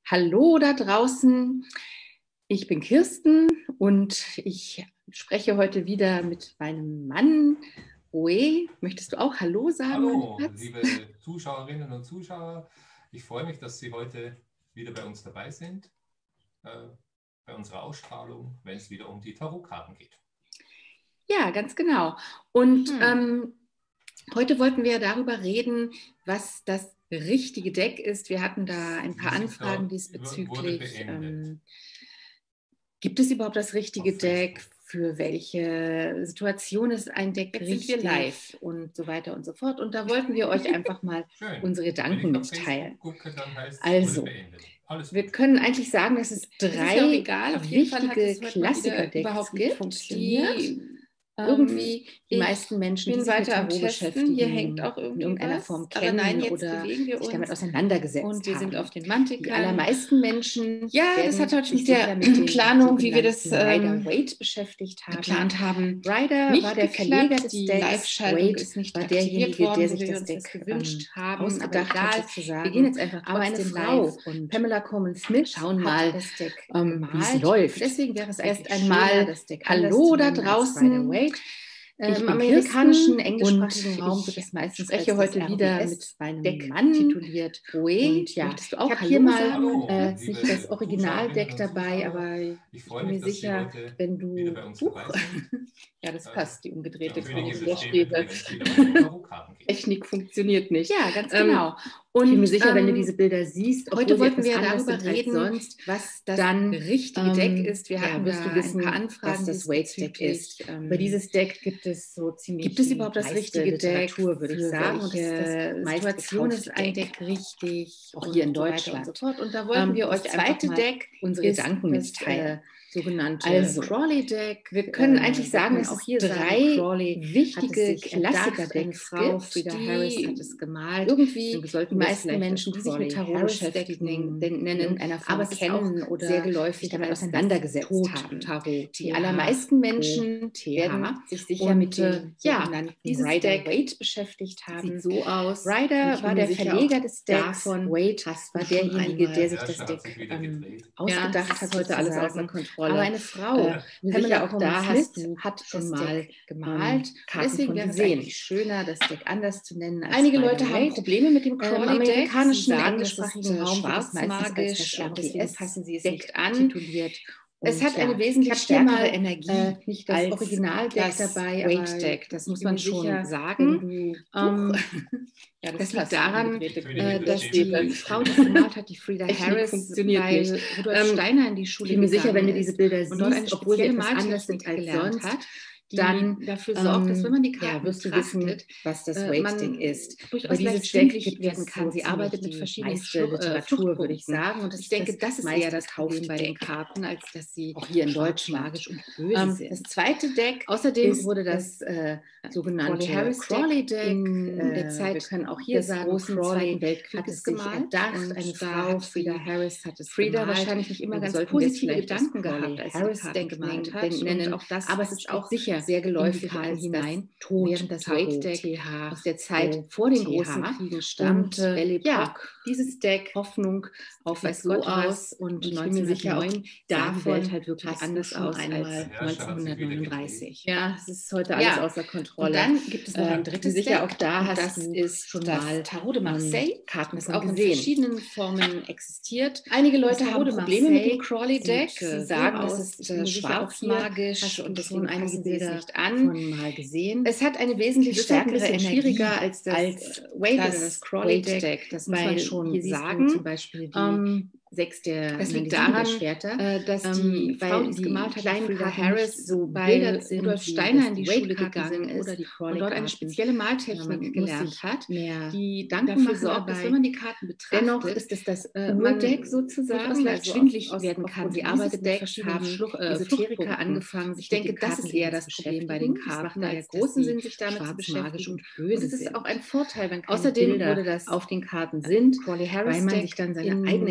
Hallo da draußen, ich bin Kirsten und ich spreche heute wieder mit meinem Mann Roe. Möchtest du auch Hallo sagen? Hallo, liebe Zuschauerinnen und Zuschauer. Ich freue mich, dass Sie heute wieder bei uns dabei sind, bei unserer Ausstrahlung, wenn es wieder um die Tarotkarten geht. Ja, ganz genau. Und heute wollten wir darüber reden, was das richtige Deck ist. Wir hatten da ein paar Anfragen diesbezüglich. Gibt es überhaupt das richtige Deck? Für welche Situation ist ein Deck richtig? Sind wir live und so weiter und so fort. Und da wollten wir euch einfach mal unsere Gedanken mitteilen. Also, wir können eigentlich sagen, dass es drei wichtige Klassiker-Decks gibt, die irgendwie die meisten Menschen, die sich mit Tarot beschäftigen, hier hängt auch in irgendeiner Form kennen oder sich damit auseinandergesetzt haben. Und wir sind auf den Mantican. Die allermeisten Menschen das hat heute mit der Planung, wie wir das Rider-Waite beschäftigt haben, geplant haben. Rider nicht war der Verleger des Decks. Live-Schaltung ist nicht war derjenige, der sich das Deck gewünscht haben, ausgedacht hat sozusagen. Wir gehen jetzt einfach trotzdem aber eine Frau und Pamela Coleman-Smith schauen mal, wie es läuft. Deswegen wäre es erst einmal das Deck Hallo da draußen. Im amerikanischen, englischsprachigen Raum wird es meistens spreche heute wieder mit meinem Deck Mann tituliert. Und ja, möchtest du auch ich habe hier mal nicht das Originaldeck dabei, aber ich bin mir sicher, wenn du ja, das passt, die umgedrehte Königin der Stäbe. Technik funktioniert nicht. Ja, ganz genau. Und ich bin mir sicher, wenn du diese Bilder siehst, heute wollten wir darüber reden, sonst, was das dann richtige Deck ist. Wir hatten wirst du wissen, ein paar Anfragen, was das Waite-Deck ist. Über dieses Deck gibt es so ziemlich gibt es überhaupt das richtige Literatur, würde ich sagen. Und das Situation ist ein Deck richtig, auch hier in Deutschland. Und so fort. Und da wollten wir euch das zweite Deck unsere Gedanken mitteilen. Sogenannte Crawley-Deck. Wir können eigentlich sagen, dass auch hier drei wichtige Klassiker-Decks gibt. Frieda Harris hat es gemalt. Irgendwie die meisten Menschen, die sich mit Tarot beschäftigen, nennen einer Form kennen oder sehr geläufig damit auseinandergesetzt haben. Tarot. Die allermeisten Menschen werden sich sicher mit dem sogenannten Rider-Waite beschäftigt haben. Sieht so aus. Rider war der Verleger des Decks. Waite war derjenige, der sich das Deck ausgedacht hat. Heute alles außer Kontrolle. Aber eine Frau, Pamela auch da hat schon mal gemalt. Deswegen wäre es eigentlich schöner, das Deck anders zu nennen. Einige Leute haben Probleme mit dem Crawley-Deck. Im amerikanischen, englischsprachigen Raum schwarzmagisch, deswegen passen sie es nicht an. Tituliert. Es hat eine wesentlich stärkere Energie, nicht das Originaldeck dabei, Waite-Deck, das muss man schon sagen. Ja, das liegt daran, dass die Frau, die gemalt hat, die Frieda Harris, bei Rudolf Steiner in die Schule gegangen ist. Ich bin mir sicher, wenn du diese Bilder siehst, obwohl sie etwas anders sind als sonst, dann dafür sorgt, dass wenn man die Karten wirst du wissen, was das Waite-Deck ist. Über dieses Deck werden kann. Sie arbeitet mit verschiedenen Literatur, würde ich sagen. Und ich denke, das ist eher das Problem bei den Karten, als dass sie auch hier in Deutschland magisch und böse sind. Das zweite Deck, außerdem wurde das sogenannte Crawley-Deck in der Zeit, wir können auch hier sagen, großen Zweiten Weltkrieges gemalt. Eine Frau, Frieda Harris, hat es Frieda wahrscheinlich nicht immer ganz positive Gedanken gehabt, als Harris-Deck gemalt hat. Aber es ist auch sicher sehr geläufig hinein, während das Waite-Deck aus der Zeit vor den großen Kriegen stammt. Dieses Deck, Hoffnung auf was so aus und ich bin mir sicher, auch davon halt wirklich anders aus als 1939. Ja, es ist heute alles außer Kontrolle. Und dann gibt es noch ein drittes Deck, sicher auch da hast das ist schon mal Tarot de Marseille, Karten das auch in verschiedenen Formen existiert. Einige Leute haben Probleme mit dem Crawley-Deck. Sie sagen, es ist schwarzmagisch und deswegen einige Bilder nicht an. Mal gesehen. Es hat eine wesentlich stärkere Energie, schwieriger als das Crawley-Deck. Das muss man schon sagen. Zum Beispiel die 6 der Schwerter, dass die Frau, die es gemalt hat, Frieda Harris, so bei Rudolf Steiner in die Schule gegangen ist und dort eine spezielle Maltechnik gelernt hat, die dafür sorgt, dass wenn man die Karten betrachtet, dennoch ist es das Urdeck sozusagen, also schwindlig werden kann. Sie arbeitet mit verschiedenen Esoteriker angefangen. Ich denke, das ist eher das Problem bei den Karten, als großen Sinn, sich damit zu beschäftigen. Und es ist auch ein Vorteil, wenn keine Bilder auf den Karten sind, weil man sich dann seine eigenen Gedanken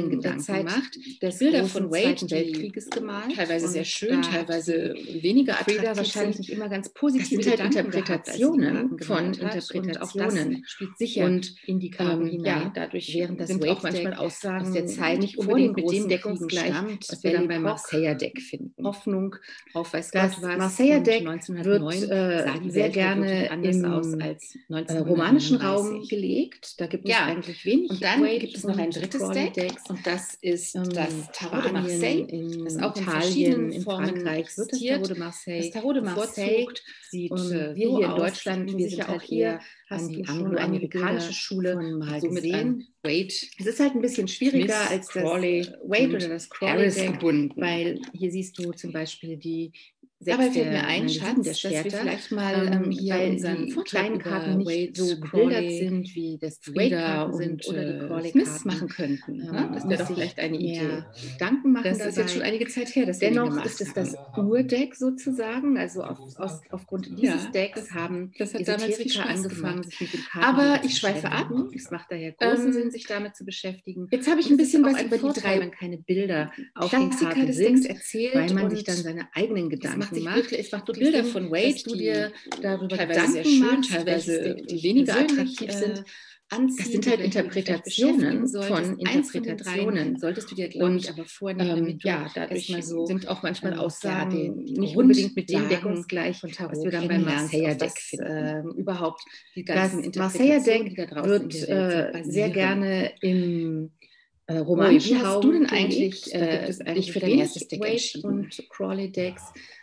gemacht, Bilder von Zweiten Weltkrieges gemalt, teilweise sehr schön, teilweise weniger attraktiv, wahrscheinlich nicht immer ganz positive Gedanken Interpretationen von Interpretationen spielt sicher und in die Karten hinein. Dadurch während das Wade auch manchmal Aussagen aus der Zeit nicht unbedingt mit dem Deckungsgleich, was wir dann beim Marseiller Deck finden. Hoffnung auf weiß Gott was. Marseiller Deck wird sehr gerne im romanischen Raum gelegt. Da gibt es eigentlich wenig. Und dann gibt es noch ein drittes Deck und das ist das Tarot de Marseille. Das ist auch in Italien, in Frankreich wird das Tarot de Marseille. Das Tarot de Marseille sieht wir hier in Deutschland, wir sind auch hier an die angloamerikanische Schule mal gesehen. Wade. Es ist halt ein bisschen schwieriger als das Wade oder das Crawley Deck, weil hier siehst du zum Beispiel die Dabei fällt mir ein, Schatz, dass wir vielleicht mal hier unseren kleinen Karten nicht so bebildert sind, wie das Wade-Karten sind oder die Crawley-Karten machen könnten. Das wäre doch vielleicht eine Idee. Gedanken machen das dabei. Ist jetzt schon einige Zeit her, dass dennoch ist es das Urdeck sozusagen. Also aufgrund dieses Decks haben Esoteriker angefangen, sich mit dem Karten Aber ich schweife ab. Es macht daher großen Sinn, sich damit zu beschäftigen. Jetzt habe ich ein bisschen was über die drei, wenn keine Bilder auf den Karten sind, erzählt, weil man sich dann seine eigenen Gedanken macht. Es macht wirklich Bilder von Wade, die du dir darüber teilweise sehr schön, teilweise weniger attraktiv sind. Anziehen, das sind halt Interpretationen von Interpretationen. Solltest du dir, glaube ich, aber vornehmen, dadurch sind auch manchmal Aussagen nicht unbedingt mit dem Deckungsgleich, was wir dann beim Marseiller Deck finden. Überhaupt die ganzen Interpretationen, die da draußen wird sehr gerne im romanischen Raum. Wie hast du denn eigentlich dich für dein erstes Deck entschieden? Und Crawley Decks.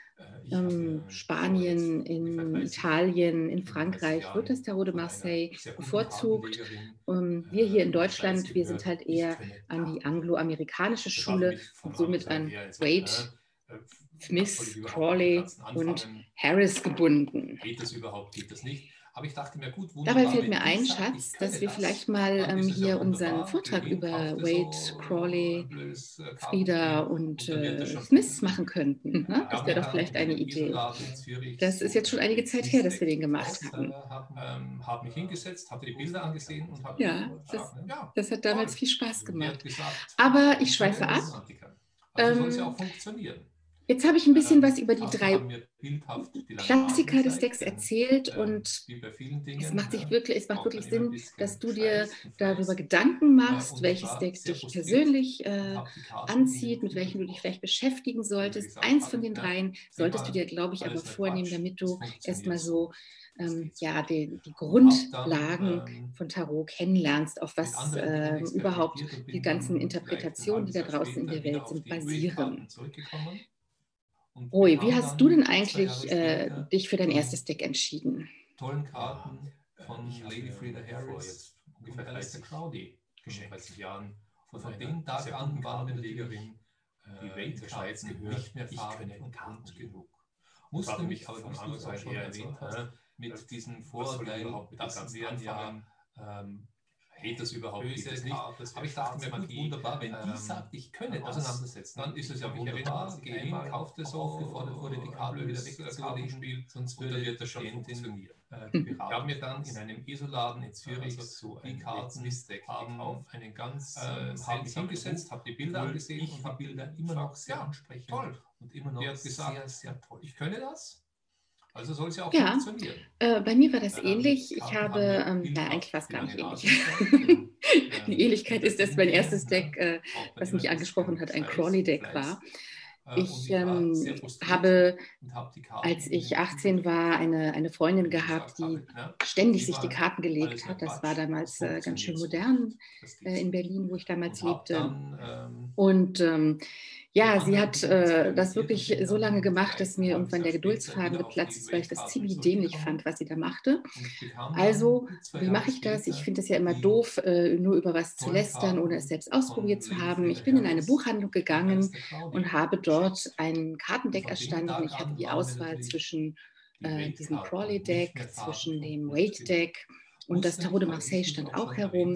Spanien, in Italien, in Frankreich wird das Tarot de Marseille bevorzugt. Wir hier in Deutschland, wir sind halt eher an die angloamerikanische Schule und somit an Wade, Smith, Crawley und Harris gebunden. Geht das überhaupt, geht das nicht? Aber ich dachte mir, gut, dabei fällt mir ein, Schatz, dass wir vielleicht mal hier unseren Vortrag über Wade, Crawley, Frida und Smith machen könnten. Ne? Das wäre doch vielleicht eine Idee. Das ist jetzt schon einige Zeit her, dass wir den gemacht haben. Habe mich hingesetzt, habe die Bilder angesehen und habe das hat damals viel Spaß gemacht. Aber ich schweife ab. Also soll es ja auch funktionieren. Jetzt habe ich ein bisschen was über die drei Klassiker des Decks erzählt und es macht wirklich Sinn, dass du dir darüber Gedanken machst, welches Deck dich persönlich anzieht, mit welchem du dich vielleicht beschäftigen solltest. Eins von den dreien solltest du dir, glaube ich, aber vornehmen, damit du erstmal so die Grundlagen von Tarot kennenlernst, auf was überhaupt die ganzen Interpretationen, die da draußen in der Welt sind, basieren. Roy, wie hast du denn eigentlich dich für dein erstes Deck entschieden? Tollen Karten von Lady Frida Harris, ungefähr 30 Crowdy, geschenkt 30 Jahren. Von dem Tag an war eine Legerin, die Wade-Karten nicht mehr farben und bunt genug. Musste mich aber, wie du es auch schon erwähnt hast, mit diesen Vorurteilen, dass wir anfangen, geht das überhaupt, geht das nicht. Aber ich dachte mir, gut, wunderbar, wenn die sagt, ich könne das auseinandersetzen, dann ist es ja wunderbar, geh hin, kauft es, aufgefordert wurde, die Karte wieder weggezogen, sonst wird das schon funktionieren. Ich habe mir dann in einem ESO-Laden in Zürich die Karten haben einen ganz habe mich hingesetzt, habe die Bilder angesehen und habe Bilder immer noch sehr ansprechend toll und immer noch gesagt, sehr toll. Ich könne das. Also soll es ja auch funktionieren. Bei mir war das ähnlich. Ich habe, eigentlich war es gar nicht ähnlich. Die Ähnlichkeit ist, dass mein erstes Deck, was mich angesprochen hat, ein Crawley-Deck war. Ich habe, als ich 18 war, eine Freundin gehabt, die ständig sich die Karten gelegt hat. Das war damals ganz schön modern in Berlin, wo ich damals lebte. Und sie hat das wirklich so lange gemacht, dass mir irgendwann der Geduldsfaden geplatzt ist, weil ich das ziemlich dämlich fand, was sie da machte. Also, wie mache ich das? Ich finde es ja immer doof, nur über was zu lästern, ohne es selbst ausprobiert zu haben. Ich bin in eine Buchhandlung gegangen und habe dort ein Kartendeck erstanden. Ich hatte die Auswahl zwischen diesem Crawley-Deck, zwischen dem Wade-Deck und das Tarot de Marseille stand auch herum.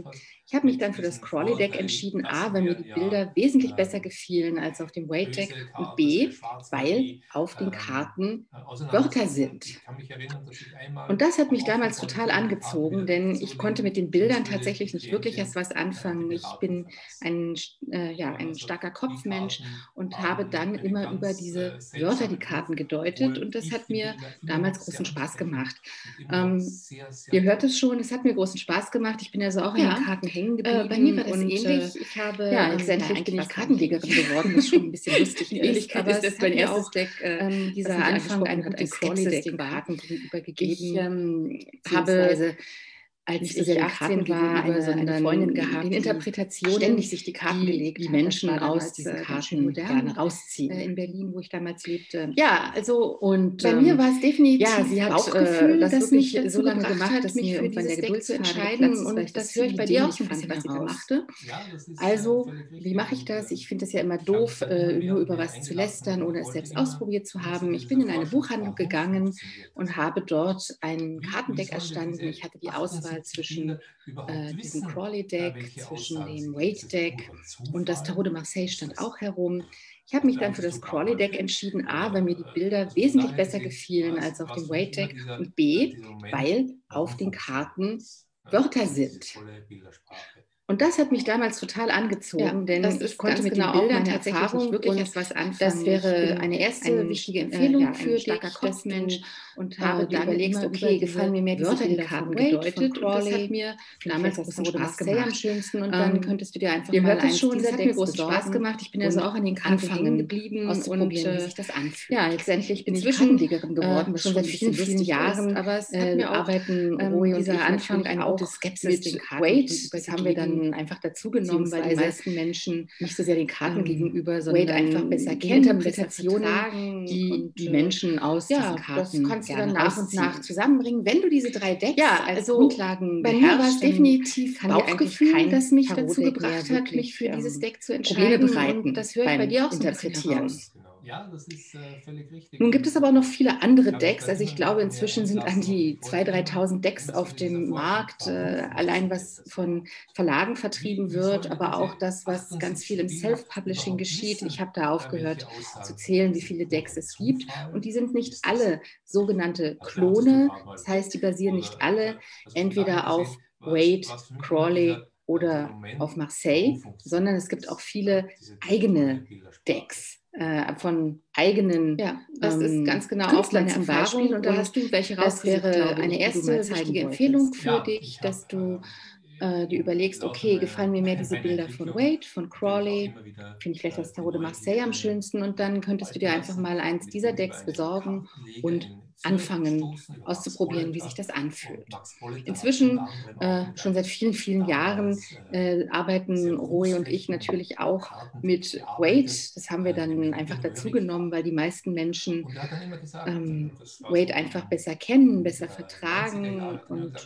Ich habe mich dann für das Crawley-Deck entschieden, A, weil mir die Bilder wesentlich besser gefielen als auf dem Wade-Deck und B, weil auf den Karten Wörter sind. Und das hat mich damals total angezogen, denn ich konnte mit den Bildern tatsächlich nicht wirklich erst was anfangen. Ich bin ein starker Kopfmensch und habe dann immer über diese Wörter die Karten gedeutet und das hat mir damals großen Spaß gemacht. Ihr hört es schon, es hat mir großen Spaß gemacht. Ich bin also auch an den Karten hängen geblieben. Bei mir war das ähnlich. Ich habe letztendlich bin ich Kartenlegerin geworden, was schon ein bisschen lustig ist. Aber es ist mein erstes Deck, dieser Anfang ein Crawley-Deck Karten gegenübergegeben. Ich habe als ich 18 war, eine Freundin gehabt, die Interpretationen ständig sich die Karten gelegt, die Menschen aus diesen Karten gerne rausziehen. In Berlin, wo ich damals lebte. Ja, also und bei mir war es definitiv sie hat Bauchgefühl, das mich so lange gemacht hat, dass mir irgendwann der Geduld zu entscheiden. Und das höre ich bei dir auch so ein bisschen, was sie da machte. Also, wie mache ich das? Ich finde es ja immer doof, nur über was zu lästern, ohne es selbst ausprobiert zu haben. Ich bin in eine Buchhandlung gegangen und habe dort ein Kartendeck erstanden. Ich hatte die Auswahl zwischen diesem Crawley-Deck, zwischen dem Wade-Deck und das Tarot de Marseille stand auch herum. Ich habe mich dann für das Crawley-Deck entschieden, A, weil mir die Bilder wesentlich besser gefielen als auf dem Wade-Deck und B, weil auf den Karten Wörter sind. Und das hat mich damals total angezogen, denn ich konnte mit den Bildern tatsächlich nicht wirklich erst was anfangen. Das wäre eine erste wichtige Empfehlung für dich, Kopfmensch, und habe dann überlegt, okay, gefallen mir mehr diese Wörter, die Karten gedeutet. Und das hat mir damals großen Spaß gemacht. Am schönsten und dann könntest du dir einfach mal eins dieser Decks großen Spaß gemacht. Ich bin also auch an den Karten hängen geblieben und wie sich das anfühlt. Ja, letztendlich bin ich Kartenlegerin geworden, schon seit vielen, vielen Jahren. Aber es hat mir auch arbeiten dieser Anfang ein gutes Skepsis den Karten. Das haben wir dann einfach dazu genommen, weil die meisten Menschen nicht so sehr den Karten gegenüber, sondern einfach besser kennen, Interpretationen, die Menschen aus diesen Karten das kannst du dann nach und nach zusammenbringen. Wenn du diese 3 Decks als Grundlagen bei mir war es definitiv Bauchgefühl, das mich dazu gebracht hat, mich für dieses Deck zu entscheiden. Probleme bereiten, und das höre ich bei dir auch so interpretieren. Ja, das ist völlig richtig. Nun gibt es aber auch noch viele andere Decks. Also ich glaube, inzwischen sind an die 2.000, 3.000 Decks auf dem Markt. Allein was von Verlagen vertrieben wird, aber auch das, was ganz viel im Self-Publishing geschieht. Ich habe da aufgehört zu zählen, wie viele Decks es gibt. Und die sind nicht alle sogenannte Klone. Das heißt, die basieren nicht alle entweder auf Wade, Crawley oder auf Marseille, sondern es gibt auch viele eigene Decks von eigenen das ist ganz genau auch meine Erfahrung und da hast du welche rausgesucht. Das wäre eine erste wichtige Empfehlung für dich, dass du dir überlegst, okay, gefallen mir mehr diese Bilder von Wade, von Crawley, finde ich vielleicht das Tarot de Marseille am schönsten und dann könntest du dir einfach mal eins dieser Decks besorgen und anfangen auszuprobieren, wie sich das anfühlt. Inzwischen, schon seit vielen, vielen Jahren, arbeiten Roy und ich natürlich auch mit Wade. Das haben wir dann einfach dazu genommen, weil die meisten Menschen Wade einfach besser kennen, besser vertragen und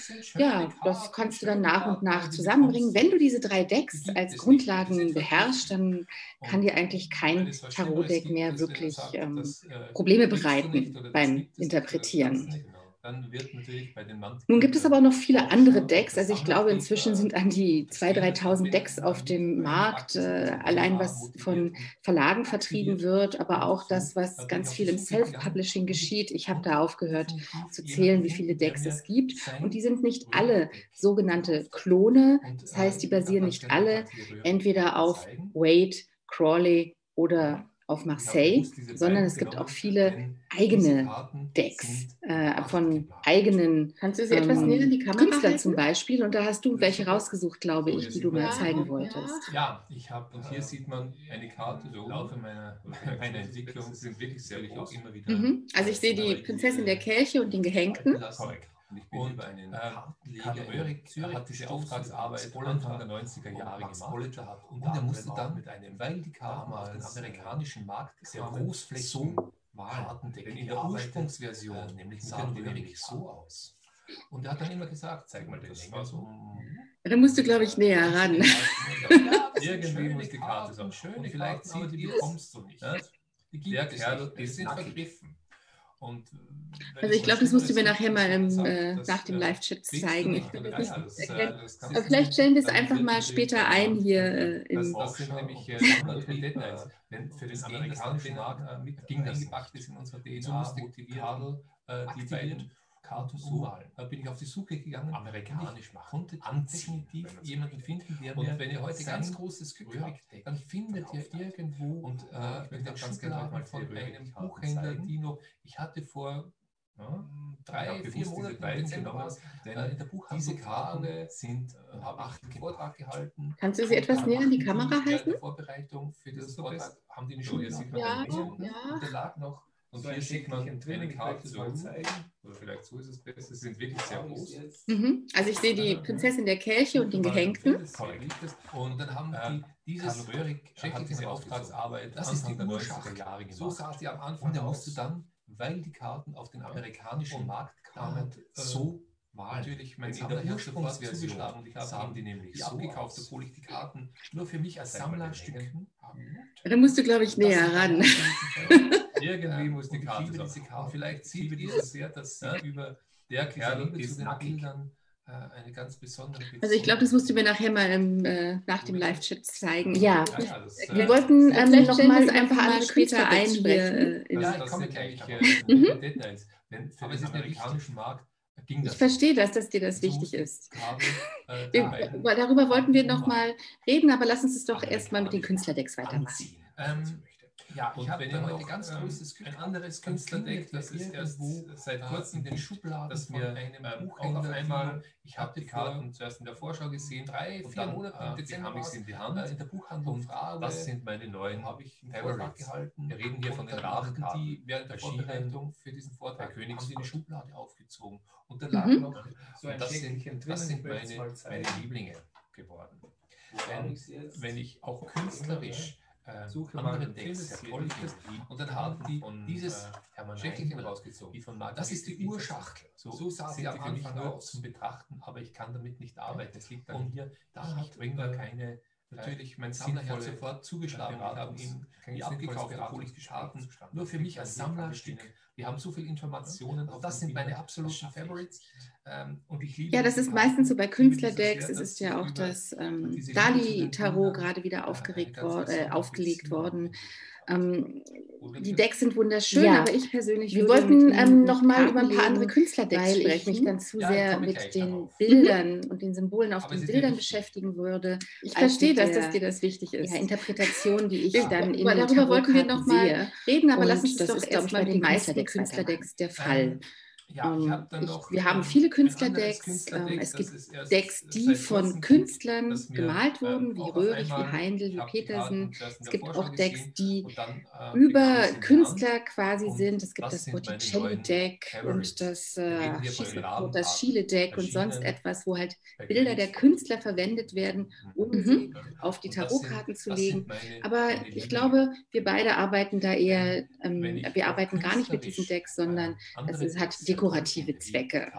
das kannst du dann nach und nach zusammenbringen. Wenn du diese 3 Decks als Grundlagen beherrschst, dann kann dir eigentlich kein Tarot-Deck mehr wirklich Probleme bereiten beim Interpretieren. Nun gibt es aber auch noch viele andere Decks. Also ich glaube, inzwischen sind an die 2.000, 3.000 Decks auf dem Markt. Allein was von Verlagen vertrieben wird, aber auch das, was ganz viel im Self-Publishing geschieht. Ich habe da aufgehört zu zählen, wie viele Decks es gibt. Und die sind nicht alle sogenannte Klone. Das heißt, die basieren nicht alle entweder auf Wade, Crawley oder auf Marseille, sondern es gibt auch viele eigene Decks von eigenen Kannst du sie etwas näher in die Kamera Künstlern halten? zum Beispiel. Und da hast du welche rausgesucht, glaube ich, die du mir zeigen wolltest. Ja, ich habe, und hier sieht man eine Karte, so im Laufe meiner Entwicklung sind wirklich sehr groß immer wieder. Also ich sehe die Prinzessin der Kelche und den Gehängten. Korrekt. Und Karl Oehrig hat diese Auftragsarbeit Anfang der 90er Jahre gemacht. Und er musste dann mit einem, weil die Karten auf den amerikanischen Markt sehr großflächig Kartendeck in der Ursprungsversion, nämlich sahen die nämlich so aus. Und er hat dann immer gesagt, zeig mal den Länger so. Da musst du, glaube ich, näher ran. Irgendwie muss die Karte so schön. Und vielleicht sieht die bekommst du nicht. Die Kerl, die sind vergriffen. Und also ich glaube, das musst du mir nachher mal nach dem Live-Chat zeigen. Ich kann das nicht erkennen. Aber vielleicht stellen wir es einfach mal später ein hier im... Das sind nämlich Details. Wenn für den amerikanischen Markt ging das eingepackt ist in unserer DNA, motiviert die beiden Karten umwahlen. Da bin ich auf die Suche gegangen. Amerikanisch machen. Konnte definitiv jemanden finden, der mir, wenn ihr heute ganz großes Glück habt, dann findet ihr irgendwo und in der Schublade von einem Buchhändler, die noch, ich hatte vor 3-4 Monaten genommen, in der Buchhandlung diese Karten sind, habe ich einen Vortrag gehalten. Kannst du sie etwas näher an die Kamera halten? Die Vorbereitung für dieses Vortrag haben die eine Schublade. Ja. Und da lag noch, und so hier sieht man eine Karte so, oder vielleicht so ist es besser, sie sind wirklich sehr groß. Also ich sehe die Prinzessin der Kelche und den Gehängten. Und dann haben die dieses schreckliche Auftragsarbeit, das ist die Urschacht, so sah sie am Anfang. Und da musst du dann, weil die Karten auf den amerikanischen Markt kamen, so malen. Natürlich, mein Sammler hat sofort zugeschlagen. Ich habe die nämlich so abgekauft, obwohl ich die Karten nur für mich als Sammlerstück habe. Da musst du, glaube ich, näher ran. Irgendwie muss die Karte sein. Vielleicht sieht ihr es sehr, dass sie über der Kerl zu den Bildern eine ganz besondere Beziehung. Also ich glaube, das musst du mir nachher mal nach dem Live-Chat zeigen. Ja, wir wollten noch mal einfach mal später ein hier. Ich komme gleich Details. Denn für den amerikanischen Markt ging das. Ich verstehe, dass dir das wichtig ist. Darüber wollten wir noch mal reden, aber lass uns es doch erstmal mit den Künstlerdecks weitermachen. Ja, ich habe dann heute ganz großes Glück. Ein anderes Künstlerdeck, das ist erst seit kurzem in den Schubladen, das mir einem Buchhändler einmal, ich habe die Karten zuerst in der Vorschau gesehen, 3-4 Monate im Dezember habe ich sie in die Hand, in der Buchhandlung Frage, das sind meine neuen, habe ich einen Vortrag gehalten. Wir reden hier von den Karten, die während der Vorbereitung für diesen Vortrag König haben sie eine Schublade aufgezogen. Und da lag noch, das sind meine Lieblinge geworden. Wenn ich auch künstlerisch andere Decks sehr toll finde. Und dann haben die dieses Schächtelchen rausgezogen. Das ist die Urschachtel. So sah sie am Anfang aus zum Betrachten, aber ich kann damit nicht arbeiten. Es liegt dann hier, ich bringe da keine... Natürlich, mein Sammler hat sofort zugeschlagen. Ich habe ihm die abgekauft, obwohl ich die Karten nur für mich als Sammlerstück. Wir haben so viele Informationen. Das sind meine absoluten Favorites. Und ich liebe das ist meistens so bei Künstlerdecks. Es ist ja auch das Dali-Tarot gerade wieder aufgelegt worden. Die Decks sind wunderschön, aber ich persönlich wir wollten noch mal über ein paar andere Künstlerdecks sprechen, weil ich mich dann zu sehr mit den Bildern und den Symbolen auf den Bildern beschäftigen würde. Ich verstehe, dass dir das wichtig ist. Ja, Interpretation, die ich dann in den darüber wollten wir noch mal reden, aber lass uns das doch erstmal bei den meisten Künstlerdecks der Fall. Wir haben viele Künstlerdecks. Es gibt Decks, die von Künstlern gemalt wurden, wie Röhrig, wie Heindl, wie Petersen. Es gibt auch Decks, die über Künstler quasi sind. Es gibt das Botticelli-Deck und das Schiele-Deck und sonst etwas, wo halt Bilder der Künstler verwendet werden, um sie auf die Tarotkarten zu legen. Aber ich glaube, wir beide arbeiten da eher, wir arbeiten gar nicht mit diesen Decks, sondern es hat dekorative Zwecke.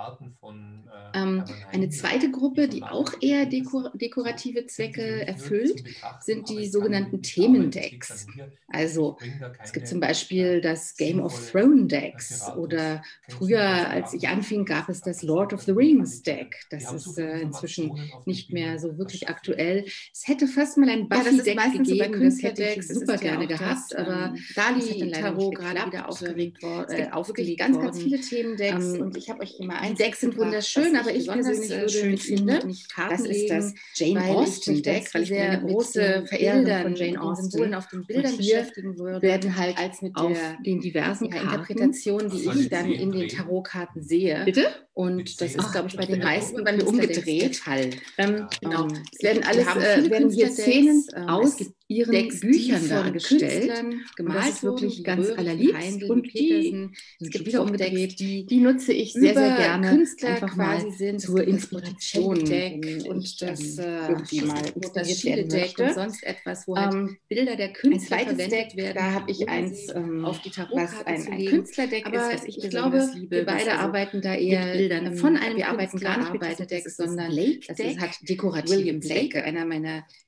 Eine zweite Gruppe, die auch eher dekorative Zwecke erfüllt, sind die sogenannten Themendecks. Also es gibt zum Beispiel das Game of Thrones Decks oder früher, als ich anfing, gab es das Lord of the Rings Deck. Das ist inzwischen nicht mehr so wirklich aktuell. Es hätte fast mal ein Buffy-Deck gegeben, das hätte ich super gerne gehabt, aber Dali-Tarot gerade wieder aufgelegt worden. Ganz viele Themendecks. Und ich habe euch immer die Decks sind wunderschön, aber ich persönlich schön finde, das ist das Jane Austen Deck, weil ich bin eine große Verehrerin von Jane Austen. Auf den Bildern beschäftigen würde, werden halt als mit den diversen Interpretationen, die ich dann in den Tarotkarten sehe. Bitte? Und das ist, glaube ich, bei den meisten bei mir umgedreht. Genau. Es werden hier Szenen aus ihren Büchern dargestellt, gemalt wirklich ganz allerliebst und es gibt wieder umgedreht, die nutze ich sehr, sehr gerne, Künstler einfach quasi sind zur Inspiration und das Schiele-Deck und sonst etwas, wo halt Bilder der Künstler verwendet werden. Da habe ich eins auf die Tarotkarten zu legen. Künstlerdeck ist, was ich glaube, wir beide arbeiten da eher Bildern von einem, wir arbeiten gar nicht mit Deck, sondern das hat dekorative Zwecke, einer meiner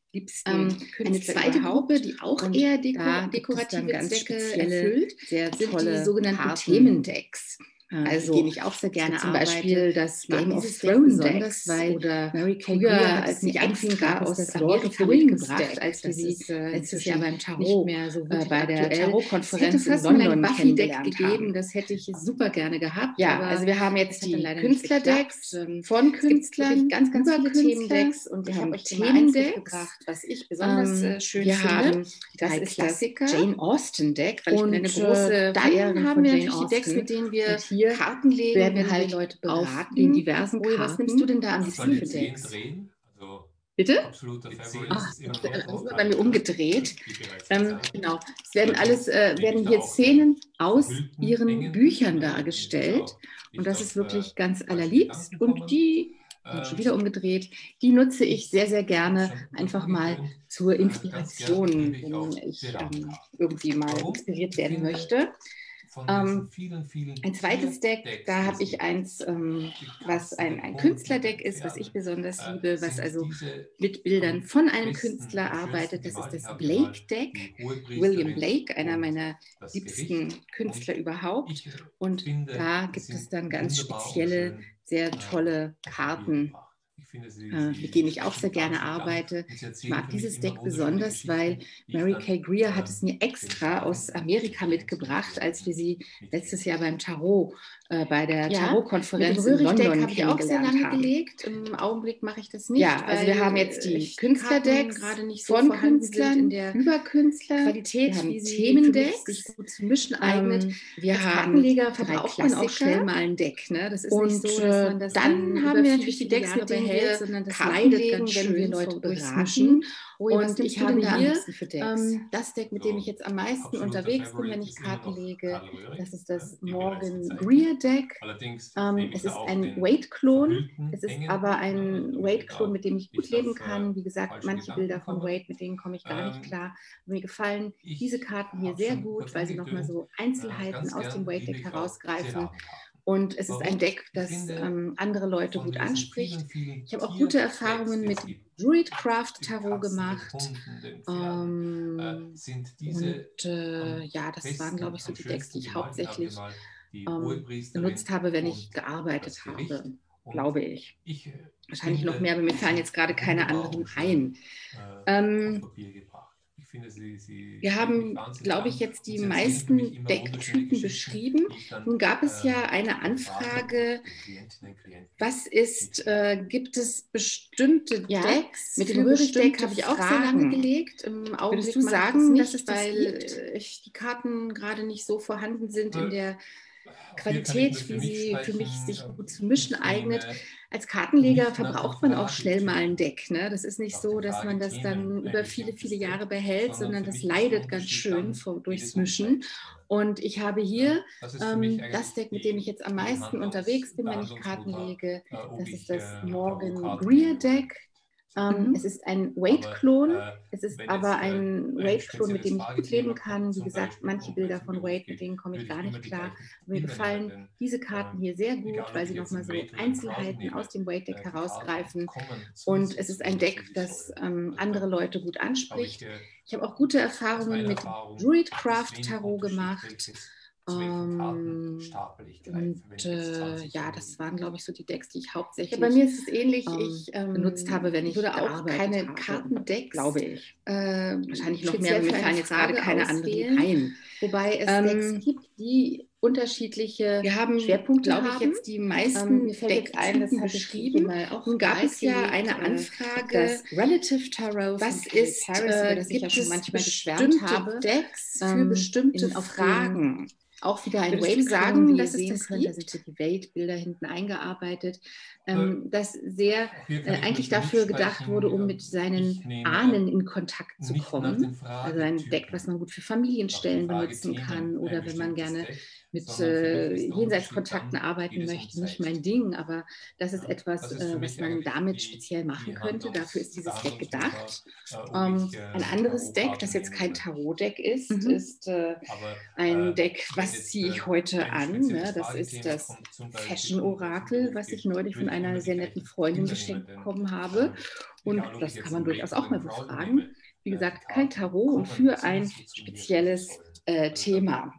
liebsten eine zweite Gruppe, die auch eher dekorative Zwecke erfüllt, sehr sind tolle die sogenannten Karten. Themendecks. Also, denen ich auch sehr gerne zum Beispiel das Game of Thrones Decks, weil oder Mary Kay früher, Greer hat als sie sie anfing, extra gab es aus das Lord of the Amerika Rings mitgebracht, Deck, als wir das sie ist letztes Jahr beim Tarot nicht mehr so wirklich bei der aktuell. Tarot-Konferenz Es hätte in fast mal ein London Buffy-Deck kennengelernt gegeben, haben. das hätte ich super gerne gehabt. Ja, aber also wir haben jetzt die Künstlerdecks von Künstlern, ganz über viele Künstler. Themendecks, und Wir ich haben habe euch Themendecks gebracht, was ich besonders schön wir finde. haben Das drei ist Klassiker. das Jane Austen Deck, weil ich bin eine Und große dann Verehrerin haben von wir Jane natürlich die Decks, Austen. mit denen wir Und hier Karten legen, werden wenn halt wir Leute auf beraten. den diversen Ui, was nimmst du denn da am Das liebsten waren für die 10 Decks? drehen. Also Bitte? absoluter Favorit. Ach, ist immer das noch wird bei mir umgedreht. wie bereits gesagt. Genau. Es werden Allerdings hier auch Szenen aus verhüllten ihren engen Büchern Büchern, dargestellt. also Und das nicht ist wirklich ganz falsche allerliebst. Gedanken kommen. Und die, schon wieder umgedreht, die nutze ich sehr, sehr gerne Schon einfach davon mal gewöhnt. zur Ganz Inspiration, gern gebe ich auch wenn ich Ceramkarten. irgendwie mal Warum? inspiriert Ich werden finde, möchte. Von Ähm, diesen vielen Ein zweites Deck, Decks, da die habe es ich gibt, eins, die was Katzen, ein die Künstlerdeck Hunde, ist, was ich Pferde, besonders liebe, was sind also diese mit Bildern am von einem besten Künstler und schönsten arbeitet. Das ist gemalt. Ich das habe hier mal Blake-Deck. die Hohepriesterin William Blake, einer und meiner das liebsten Gericht. Künstler Und überhaupt. ich Und finde, da die gibt es sind dann ganz wunderbar und spezielle, schön sehr tolle auf Papier Karten, gebracht. Ich finde, mit denen ich auch sehr sprechen gerne ganz gut an arbeite. und sie Ich erzählen mag für mich dieses immer Deck wunderschöne besonders, weil Geschichten, die ich Mary dann Kay Greer hat es mir den extra Frauen aus und den Amerika Klienten und mitgebracht, als wir sie Klientinnen letztes mitgebe. Jahr beim Tarot, bei der Ja, mit dem Tarot-Konferenz in Röhrig-Deck London habe ich auch sehr kennengelernt lange haben. gelegt. Im Augenblick mache ich das nicht, Ja, also wir haben jetzt die Künstlerdecks gerade nicht so von vorhanden sind Künstlern, in der über Künstler. Qualität, Wir haben wie sie Themendecks. für mich sich gut zu mischen eignet. Wir Als haben Kartenleger drei verbraucht man auch Klassiker. schnell mal ein Deck. Ne? Das ist nicht Und so, dass man das dann haben über wir viele, natürlich die viele Decks, Jahre mit denen behält, wir sondern das Karten leidet legen, ganz wenn schön wir Leute durchs beraten. Mischen. Ui, was Und nimmst ich du denn habe da am hier liebsten für Decks? das Deck, mit dem ich jetzt am meisten absoluter unterwegs bin, Favorit wenn ich ist immer Karten noch lege. Karl Röhrig, Das ist das wie bereits Morgan gezeigt. Greer Deck. Allerdings nehme ich Es da ist auch ein den Wade-Klon. verhüllten, Es ist engen aber Buch, ein damit ich Wade-Klon, auch mit dem ich gut nicht leben auf kann. Wie gesagt, falsche manche Gedanken Bilder von komme. Wade, mit denen komme ich gar nicht klar. Mir gefallen Ich diese Karten hier habe sehr schon gut, weil sie davon nochmal so Einzelheiten ganz aus dem gern Wade-Deck liebe ich auch herausgreifen. Ceramkarten. Und es ist Warum? ein Deck, Ich das finde, andere Leute von gut diesen anspricht. vielen Ich habe auch gute Tierdecks, Erfahrungen die mit es gibt, Druidcraft den Tarot Katzen, den gemacht. Hunden, den Pferden, sind diese Ja, das waren, besten, glaube ich, so am die Decks, die schönsten ich gemalt. Ich habe hier hauptsächlich mal die benutzt Hohepriesterin habe, wenn ich und gearbeitet das Gericht. habe, Und glaube ich. ich Wahrscheinlich noch finde, mehr, aber mir fallen sie jetzt gerade keine wunderbar anderen und schön, ein. auf Ähm, Papier gebracht. Ich finde, sie Wir sprechen mich haben, wahnsinnig glaube an ich, jetzt und die sie erzählen für mich meisten immer wunderschöne Decktypen Geschichten, beschrieben. die ich dann Nun gab es ja eine den Frauen Anfrage, und den Klientinnen und Klienten was ist, mitgebe. gibt es bestimmte Ja, Decks mit dem für Röhrig-Deck bestimmte habe ich auch sehr lange Fragen? gelegt. Im Würdest Augenblick du mache ich das sagen, dass nicht, es das weil gibt? die Karten gerade nicht so vorhanden sind in der Auch hier kann ich nur Qualität, für wie mich sie für mich sprechen. sich gut zu mischen Ich eignet. nehme Als Kartenleger nicht nach den verbraucht man auch schnell mal ein Fragetypen, Deck. Ne? Das ist nicht nach so, den dass man das dann Fragethemen über ein viele, bestimmtes viele Jahre Deck, behält, sondern sondern für das mich ist der leidet ganz Unterschied schön dann durchs jedes Mischen. Umfeld. Und ich habe hier Das ist für mich das eigentlich Deck, mit dem ich jetzt am die meisten unterwegs bin, wenn ich Karten Verhandlungsmutter, lege. ob Das ich ist das Morgan Tarotkarten Greer lege oder Deck. nicht. Es ist ein Aber Wade-Klon. Es ist wenn aber jetzt ein ein Wade-Klon, mit spezielles dem ich gut leben Fragethema kann. kommt, Wie zum gesagt, Beispiel manche um Bilder welchen von Beruf Wade, mit geht, denen komme ich würde ich gar immer nicht die klar. gleichen Mir Bilder nehmen, gefallen diese Karten hier sehr gut, egal ob weil ich sie jetzt nochmal den so Wade oder den Crowd Einzelheiten nehme, aus dem Wade-Deck die Karten herausgreifen. kommen so Und es ist ein so, Deck, wie sie das sollen. Also andere da Leute gut habe anspricht. ich Ich habe auch gute aus Erfahrungen meiner mit Erfahrung ist Druidcraft wenig Tarot Unterschied, gemacht. welchen Karten stapel ich gleich, wenn ich jetzt 20 Ja, Euro das liege. waren, glaube ich, so die Decks, die ich Ja, hauptsächlich bei mir ist es ähnlich. Ich benutzt habe, wenn ich würde auch gearbeitet keine habe, Kartendecks, glaube ich. Wahrscheinlich noch mehr, speziell aber mir für eine fallen jetzt gerade Frage keine anderen auswählen, ein. wobei es Decks gibt, die unterschiedliche Wir haben, Schwerpunkte glaube ich, haben. jetzt die meisten Mir fällt jetzt ein, das Decktypen hatte ich hier beschrieben. mal auch Nun gab es ja bereitgelegt, eine Anfrage, das Relative Tarot was von Carrie ist, Paris, über das ich ja gibt schon es manchmal geschwärmt bestimmte habe, Decks für für bestimmte bestimmte Fragen? auch wieder ein Würdest du Wade-Klon, sagen, wie ihr dass es sehen das könnt. Da gibt? sind so die Wade-Bilder hinten eingearbeitet, das Auch sehr hier kann ich eigentlich nur für mich dafür gedacht sprechen. wurde, um mit Ich seinen nehme Ahnen in Kontakt zu nicht nach den kommen. Also ein Deck, was Fragetypen, man gut für nach den Familienstellen benutzen Fragethemen kann ein oder wenn man bestimmtes gerne Deck, mit sondern für mich ist der Unterschied Jenseitskontakten dann arbeiten jedes möchte. Nicht Umfeld. mein Ding, aber das ist Ja, etwas, das ist für was mich man eigentlich damit speziell die machen könnte. Dafür ist dieses Deck Verhandlungsmutter, gedacht. ob ich Ein anderes Deck, das Tarotkarten jetzt nehme kein oder nicht. Tarot-Deck ist, Mhm. ist Aber ein Deck, wenn was jetzt ziehe ich heute ein an? spezielles Ne? Das ist Fragethema das kommt, zum Beispiel um welchen Fashion-Orakel, Beruf was ich geht, neulich von würde ich immer einer die sehr netten gleichen Freundin Bilder nehmen, geschenkt denn bekommen habe. Und das kann man durchaus auch mal befragen. Wie gesagt, kein Tarot und für ein spezielles Thema.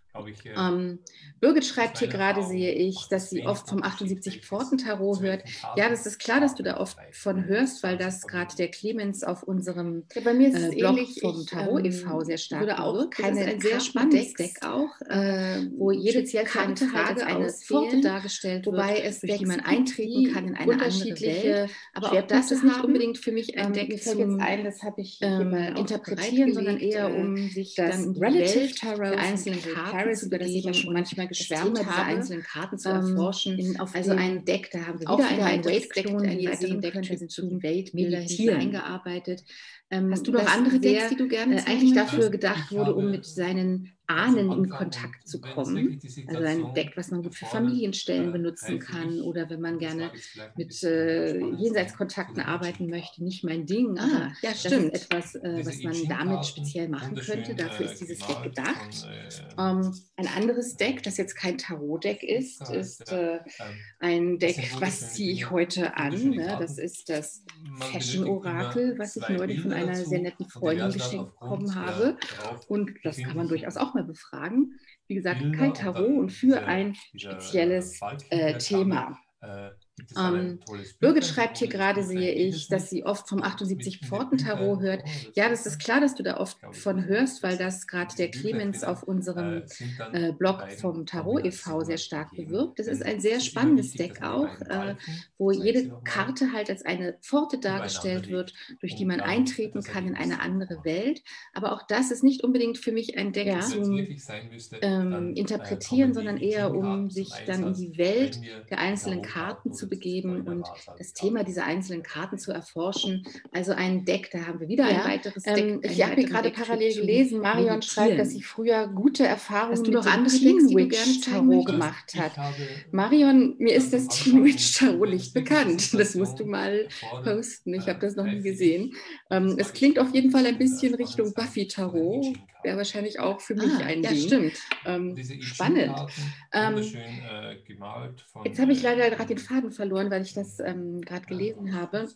Birgit schreibt hier gerade, sehe ich, dass sie oft vom 78-Pforten-Tarot hört. Ja, das ist klar, dass du da oft von hörst, weil das gerade der Clemens auf unserem bei mir ist es Blog ähnlich, vom Tarot e.V. sehr stark bewirkt. Das ist ein sehr spannendes Deck auch, wo jede Karte halt als eine Pforte dargestellt wird, wobei es durch die man eintreten kann in eine andere Welt. Aber auch das ist nicht unbedingt für mich ein Deck zum das habe ich mal interpretieren, sondern eher um sich dann in die Welt der einzelnen Karten über das ich ja schon manchmal geschwärmt habe, diese einzelnen Karten zu erforschen. Also ein Deck, da haben wir wieder ein Weight-Klon, wie ihr sehen könnt, da sind so die Weltbilder eingearbeitet. Hast du noch andere Decks, die du gerne eigentlich dafür gedacht wurde, um mit seinen Ahnen in Kontakt zu kommen? Also ein Deck, was man gut für Familienstellen benutzen kann oder wenn man gerne mit Jenseitskontakten arbeiten möchte, nicht mein Ding. Ja, stimmt. Das ist etwas, was man damit speziell machen könnte. Dafür ist dieses Deck gedacht. Ein anderes Deck, das jetzt kein Tarot-Deck ist ein Deck, was ziehe ich heute an? Ne? Das ist das Fashion-Orakel, was ich neulich von einer sehr netten Freundin geschenkt bekommen habe. Und das kann man durchaus auch mal befragen. Wie gesagt, kein Tarot und für ein spezielles Thema. Birgit schreibt hier gerade, sehe ich, dass sie oft vom 78-Pforten-Tarot hört. Ja, das ist klar, dass du da oft von hörst, weil das gerade der Clemens auf unserem Blog vom Tarot e.V. sehr stark bewirbt. Das ist ein sehr spannendes Deck auch, wo jede Karte halt als eine Pforte dargestellt wird, durch die man eintreten kann in eine andere Welt. Aber auch das ist nicht unbedingt für mich ein Deck zum Interpretieren, sondern eher um sich dann in die Welt der einzelnen Karten zu begeben und das Thema dieser einzelnen Karten zu erforschen. Also ein Deck, da haben wir wieder ein weiteres Deck. Ich habe hier gerade parallel gelesen, Marion schreibt, dass sie früher gute Erfahrungen mit dem Teen Witch Tarot gemacht hat. Marion, mir ist das Teen Witch Tarot nicht bekannt. Das musst du mal posten. Ich habe das noch nie gesehen. Es klingt auf jeden Fall ein bisschen Richtung Buffy Tarot. Wäre wahrscheinlich auch für mich ein Ding. Stimmt. Spannend. Jetzt habe ich leider gerade den Faden verloren, weil ich das gerade gelesen habe.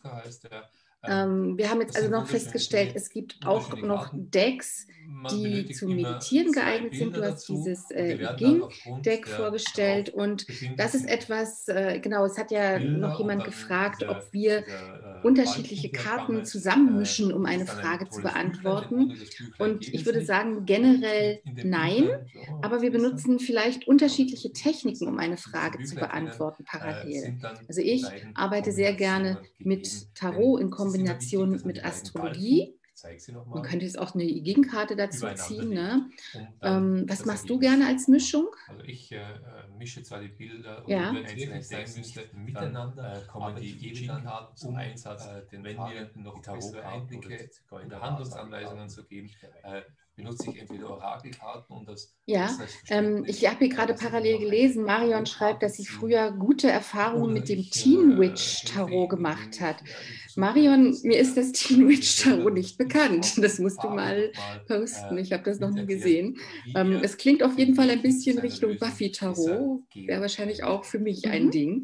Wir haben jetzt also noch festgestellt, es gibt auch noch Decks, die zum Meditieren geeignet sind. Du hast dieses I-Ching-Deck vorgestellt und das ist etwas, genau, es hat ja noch jemand gefragt, ob wir unterschiedliche Karten zusammenmischen, um eine Frage zu beantworten. Und ich würde sagen, generell nein, aber wir benutzen vielleicht unterschiedliche Techniken, um eine Frage zu beantworten parallel. Also ich arbeite sehr gerne mit Tarot in Kombination mit Astrologie. Man könnte jetzt auch eine Gegenkarte dazu ziehen. Ne? Was machst du gerne als Mischung? Also ich mische zwar die Bilder und wenn es wirklich sein müsste, miteinander kommen die Gegenkarten zum Einsatz, wenn wir noch bessere Einblicke in der Handlungsanweisungen zu geben, benutze ich entweder Orakelkarten und das. Ja, ich habe hier gerade parallel gelesen, Marion schreibt, dass sie früher gute Erfahrungen mit dem Teen Witch Tarot gemacht hat. Marion, mir ist das Teen Witch Tarot nicht bekannt. Das musst du mal posten. Ich habe das noch nie gesehen. Es klingt auf jeden Fall ein bisschen Richtung Buffy Tarot. Wäre wahrscheinlich auch für mich ein Ding.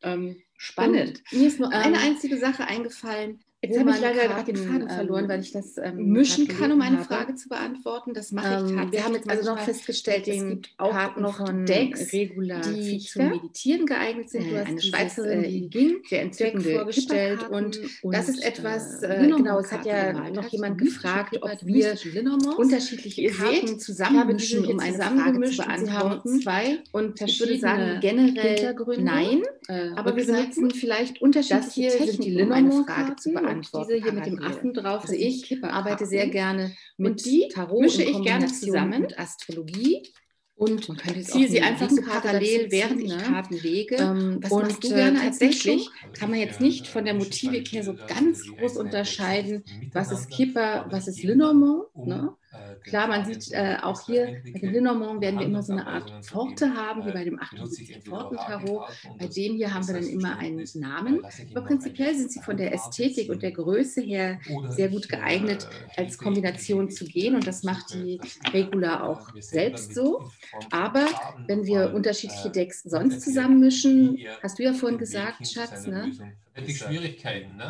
Spannend. Mir ist nur eine einzige Sache eingefallen. Jetzt habe ich leider gerade den Faden verloren, weil ich das mischen kann, um eine Frage zu beantworten. Das mache ich tatsächlich. Wir haben jetzt also noch festgestellt, es gibt auch noch Decks, die zum Meditieren geeignet sind. Du hast eine Schweizerin, die ging, der entzückende vorgestellt. Und das ist etwas, genau, es hat ja noch jemand gefragt, ob wir unterschiedliche Karten zusammenmischen, um eine Frage zu beantworten. Und ich würde sagen, generell nein, aber wir benutzen vielleicht unterschiedliche Techniken, um eine Frage zu beantworten. Diese hier mit dem Affen drauf. Also ich arbeite sehr gerne mit Tarot mische ich gerne zusammen mit Astrologie und ziehe sie einfach so parallel, während ich Karten lege. Was machst du gerne tatsächlich? Kann man jetzt nicht von der Motivik her so ganz groß unterscheiden, was ist Kipper, was ist Lenormand. Ne? Klar, man sieht auch hier, bei dem Lenormand werden wir immer so eine Art Pforte haben, wie bei dem 78-Pforten-Tarot. Bei dem hier haben wir dann immer einen Namen. Aber prinzipiell sind sie von der Ästhetik und der Größe her sehr gut geeignet, als Kombination zu gehen. Und das macht die Regula auch selbst so. Aber wenn wir unterschiedliche Decks sonst zusammenmischen, hast du ja vorhin gesagt, Schatz, ne? Die Schwierigkeiten, ne?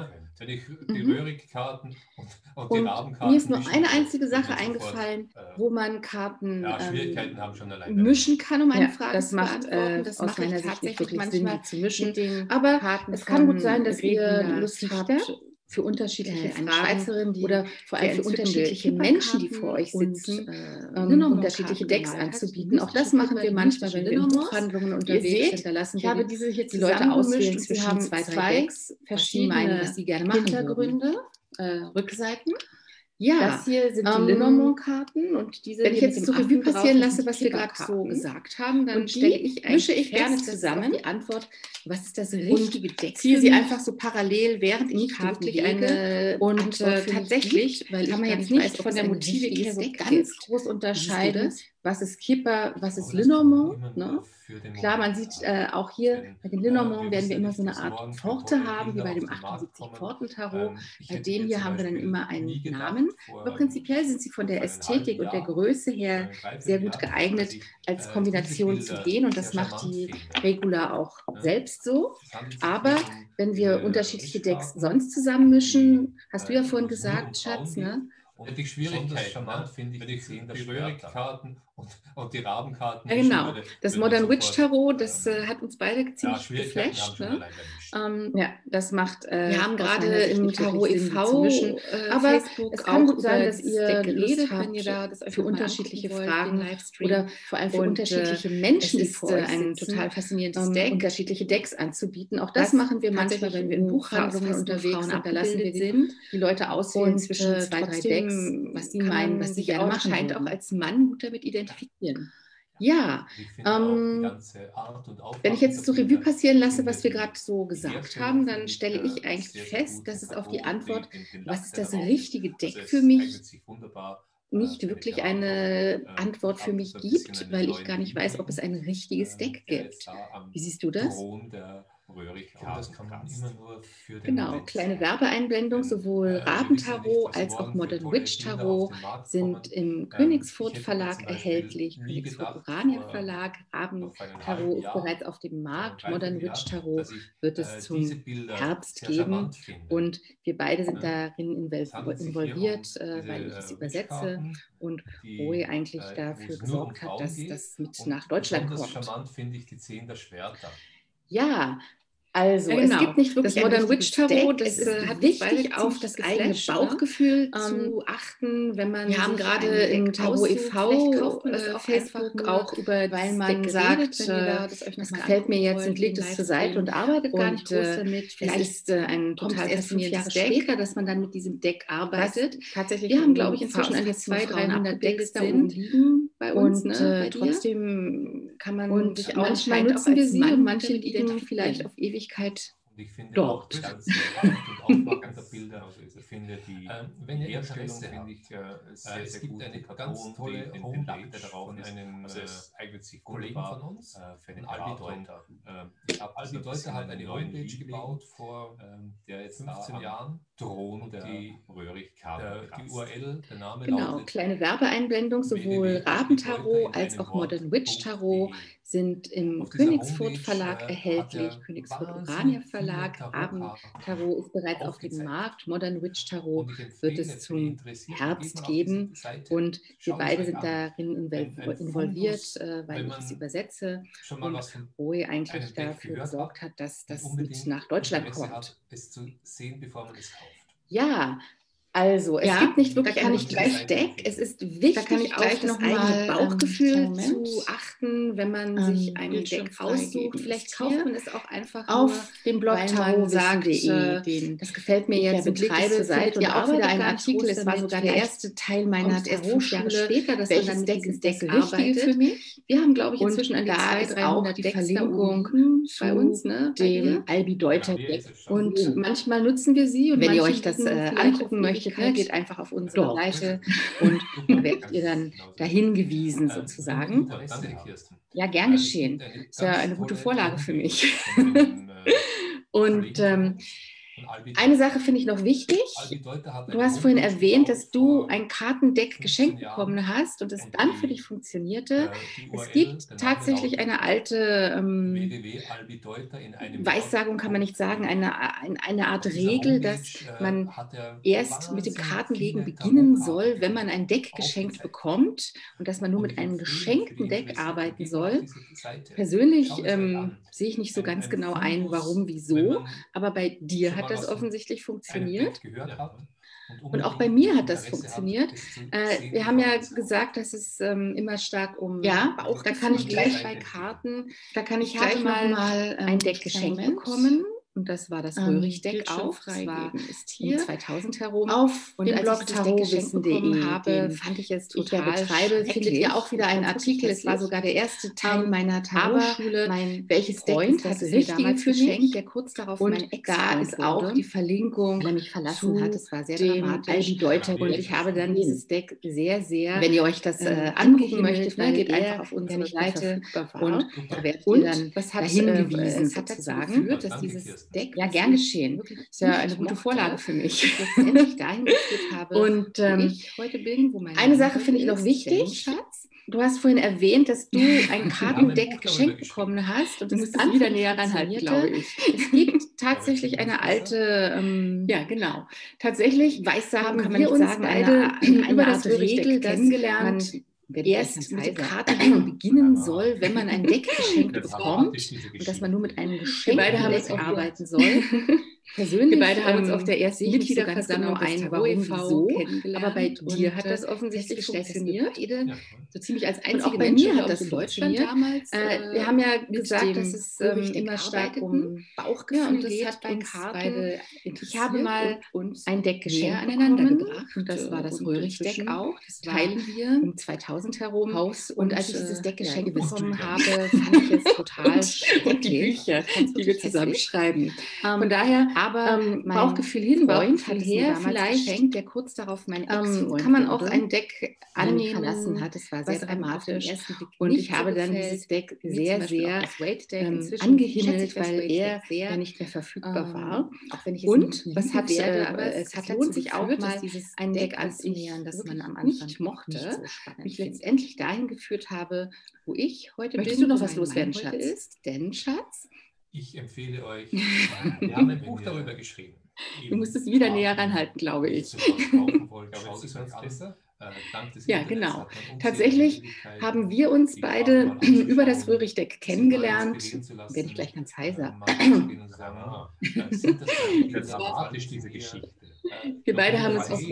Wenn ich die Röhrig-Karten und die Rabenkarten... Mir ist nur eine einzige Sache eingefallen, wo man Karten Schwierigkeiten haben schon alleine mischen kann, um eine Frage zu beantworten. Das aus mache ich tatsächlich manchmal zu mischen. Aber es kann gut sein, dass ihr Lust habt, für unterschiedliche Fragen Schweizerin, oder vor allem für unterschiedliche Menschen, die vor euch sitzen, unterschiedliche Decks anzubieten. Auch das machen wir manchmal, wenn wir in Buchhandlungen unterwegs sind. Da lassen wir die Leute auswählen zwischen zwei Decks, verschiedene was sie gerne machen Hintergründe, Rückseiten. Ja, das hier sind die Lenormand-Karten und diese. Wenn ich jetzt so Revue passieren lasse, was wir gerade so gesagt haben, dann mische ich gerne zusammen die Antwort, was ist das richtige Deck? Ziehe sie einfach so parallel, während ich wirklich eine und tatsächlich, weil kann man jetzt nicht von der Motivik her so ganz groß unterscheiden, was ist Kipper, was ist Lenormand. Ne? Klar, man sieht auch hier, bei den Lenormand werden wir immer so eine Art Pforte haben, wie bei dem 78-Pforten-Tarot. Bei dem hier haben wir dann immer einen Namen. Aber prinzipiell sind sie von der Ästhetik und der Größe her sehr gut geeignet, als Kombination zu gehen. Und das macht die Regula auch selbst so. Aber wenn wir unterschiedliche Decks sonst zusammenmischen, hast du ja vorhin gesagt, Schatz, ne? Und die Schwierigkeit finde ich, die Röhrig-Karten und die Rabenkarten. Ja, genau. Das Modern Witch Tarot, das hat uns beide ziemlich geflasht. Ne? Ja, das macht. Wir haben gerade im Tarot e.V. Aber Facebook es kann gut sein, dass ihr Lust habt, wenn ihr da das für unterschiedliche Fragen oder vor allem für unterschiedliche Menschen, die vor euch ein total faszinierendes Deck, unterschiedliche Decks anzubieten. Auch das machen wir manchmal, wenn wir in Buchhandlungen unterwegs sind. Da lassen wir die Leute auswählen zwischen 2, 3 Decks, was sie meinen, was sie gerne machen. Scheint auch als Mann gut damit identifizieren. Ja, wenn ich jetzt so Revue passieren lasse, was wir gerade so gesagt haben, dann stelle ich eigentlich fest, dass es auf die Antwort, was ist das richtige Deck für mich, nicht wirklich eine Antwort für mich gibt, weil ich gar nicht weiß, ob es ein richtiges Deck gibt. Wie siehst du das? Das kann man immer nur für den genau, kleine Werbeeinblendung, sowohl Rabentarot als auch Modern Witch Tarot sind im Königsfurt Verlag erhältlich, Königsfurt Urania Verlag, Rabentarot ist bereits auf dem Markt, Modern Witch Tarot wird es zum Herbst geben und wir beide sind darin involviert, weil ich es übersetze und Roy eigentlich dafür gesorgt hat, dass das mit nach Deutschland kommt. Besonders charmant finde ich die 10 der Schwerter. Ja, also es gibt nicht wirklich das Modern Witch Tarot, das hat wichtig auf das eigene Bauchgefühl zu achten, wenn man wir haben gerade im Tarot e.V. Facebook auch über weil man sagt, das gefällt mir jetzt und legt es zur Seite und arbeitet gar nicht groß damit. Vielleicht ist ein total faszinierendes Deck später, dass man dann mit diesem Deck arbeitet. Tatsächlich wir haben, glaube ich, inzwischen an die 200-300 Decks da oben liegen bei uns. Und trotzdem kann man sich auch manchmal nutzen wir sie und manche liegen vielleicht auf ewig und ich finde dort. Auch ganz aufmachende Bilder. Also ich finde die Herstellung finde ich sehr, sehr gut. Es gibt eine ganz tolle Homepage von einem eignet sich Kollegen von uns, für den Albi Deuter. Ich habe Albi Deuter halt eine Homepage gebaut vor der jetzt 15 Jahren. Thron der Röhrig-Karten. Die URL, der Name genau, lautet, kleine Werbeeinblendung, sowohl Rabentarot als auch Modern Witch Tarot sind im Königsfurt Verlag erhältlich, Königsfurt Urania Verlag, Rabentarot ist bereits auf dem Markt, Modern Witch Tarot wird es zum Herbst geben und wir beide sind darin involviert, weil ich es übersetze und Roy eigentlich dafür gesorgt hat, dass das mit nach Deutschland kommt. Es zu sehen, bevor man es kauft. Ja, also es gibt nicht wirklich ein Deck. Es ist wichtig, auf das eigene Bauchgefühl zu achten, wenn man sich ein Deck aussucht. Vielleicht kauft man es auch einfach auf dem Blog tarot.de. Das gefällt mir jetzt und legt es zur Seite und ja auch wieder ein Artikel. Es war sogar der erste Teil meiner Tarotschule später, dass man dann Deck ist das Richtige für mich. Wir haben, glaube ich, inzwischen an die 200-300 Decks Verlinkung bei uns, ne, dem Albi Deuter Deck. Und manchmal nutzen wir sie und wenn ihr euch das angucken möchtet, geht einfach auf unsere Seite und werdet ihr dann dahin gewiesen sozusagen. Ja, gern geschehen. Ist ja eine gute Vorlage für mich. Und Eine Sache finde ich noch wichtig. Du hast vorhin erwähnt, dass du ein Kartendeck geschenkt bekommen hast und es dann für dich funktionierte. Es gibt tatsächlich eine alte Weissagung, kann man nicht sagen, eine Art Regel, dass man erst mit dem Kartenlegen beginnen soll, wenn man ein Deck geschenkt bekommt und dass man nur mit einem geschenkten Deck arbeiten soll. Persönlich sehe ich nicht so ganz genau ein, warum, wieso, aber bei dir hat das offensichtlich funktioniert. Und auch bei mir hat das funktioniert. Wir haben ja gesagt, dass es immer stark um Bauch. Da kann ich gleich bei Karten, da kann ich gleich mal ein Deck geschenkt bekommen. Und das war das Röhrig-Deck auch. Das war um 2000 herum. Auf dem Blog tarotwissen.de habe, fand ich es total schrecklich. Findet ihr auch wieder einen Artikel. Es war sogar der erste Teil meiner Tarotschule. Welches Freund hatte es damals geschenkt, der kurz darauf mein Ex da ist auch die Verlinkung, weil er mich verlassen hat. Es war sehr dramatisch. Und ich habe dann dieses Deck sehr, sehr, wenn ihr euch das angucken möchtet, geht einfach auf unsere Seite und da werdet ihr dann dahin gewiesen. Es hat dazu geführt, dass dieses Deck, ja, gern geschehen. Das ist ja eine gute Vorlage für mich. Letztendlich dahin geführt habe, und wo ich heute bin, wo meine eine Sache finde ich noch wichtig. Du hast vorhin erwähnt, dass du ein Kartendeck geschenkt bekommen hast und du musst es wieder näher ranhalten, glaube ich. Es gibt tatsächlich eine alte, ja genau, tatsächlich Weissagen, kann man nicht sagen, eine Art Regel, dass man erst mit dem Kartendeck beginnen soll, wenn man ein Deck geschenkt bekommt und dass man nur mit einem geschenkten Deck arbeiten soll. Persönlich, wir beide haben uns auf der ersten Mitgliederversammlung ein, warum, wieso, aber bei dir hat das offensichtlich funktioniert. So ziemlich als einzige Menschen hat das in Deutschland damals. Wir haben ja gesagt, dass es immer stark um Bauchgefühl geht. Das hat bei Karten. Ich habe mal ein Deck geschenkt aneinander gebracht und das war das Röhrig-Deck auch. Das teilen wir um 2000 herum. Und als ich dieses Deck geschenkt bekommen habe, fand ich es total schrecklich. Die Bücher, die wir zusammen schreiben. Von daher, aber Bauchgefühl hin, Bauchgefühl her, vielleicht geschenkt, der kurz darauf mein Ex-Freund kann man auch ein Deck annehmen, verlassen hat. Es war sehr dramatisch. Und ich habe dann dieses Deck sehr, sehr angehimmelt, weil er nicht mehr verfügbar war. Auch wenn ich es was hat es hat dazu sich auch mal ein Deck anzunähern, das man am Anfang nicht mochte, mich letztendlich dahin geführt habe, wo ich heute bin. Möchtest du noch was loswerden, Schatz? Denn, Schatz, ich empfehle euch, wir haben ein Buch darüber geschrieben. Du musst es wieder näher ranhalten, glaube ich. Ja, genau. Tatsächlich haben wir uns beide über das Röhrig-Deck kennengelernt. Werde ich gleich ganz heiser. Wir beide